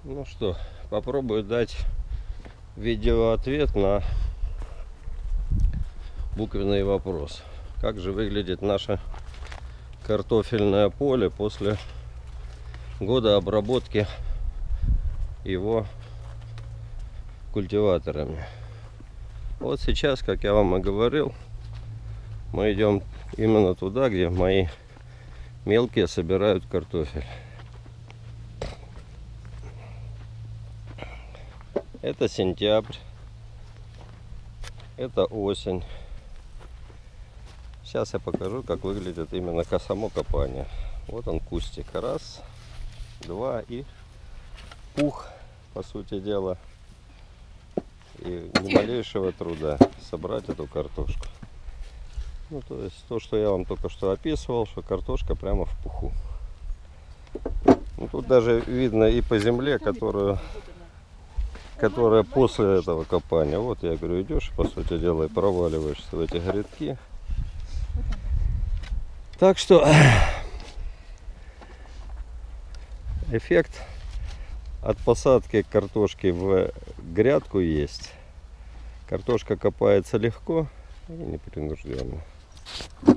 Ну что, попробую дать видеоответ на буквенный вопрос. Как же выглядит наше картофельное поле после года обработки его культиваторами? Вот сейчас, как я вам и говорил, мы идем именно туда, где мои мелкие собирают картофель. Это сентябрь, это осень. Сейчас я покажу, как выглядит именно само копание. Вот он, кустик. Раз, два и пух, по сути дела. И ни малейшего труда собрать эту картошку. Ну, то есть то, что я вам только что описывал, что картошка прямо в пуху. Ну, тут даже видно и по земле, которая после этого копания. Вот я говорю, идешь, по сути дела, и проваливаешься в эти грядки. Так что эффект от посадки картошки в грядку есть. Картошка копается легко и непринужденно.